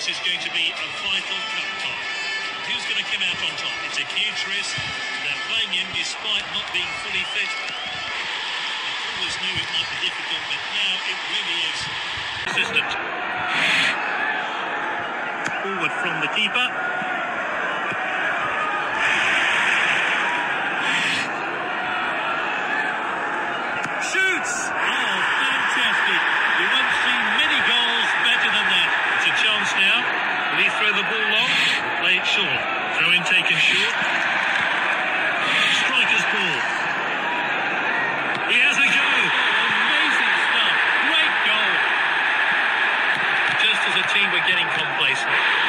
This is going to be a vital cup tie. Who's going to come out on top? It's a huge risk. They're playing him despite not being fully fit. I always knew it might be difficult, but now it really is. Assistant. Forward from the keeper. Shoots! Oh, fantastic. You won't see many goals better than that. It's a chance now. Will he throw the ball long? Play it short. Throw in taken short. Striker's ball. He has a go. Amazing stuff. Great goal. Just as a team were getting complacent.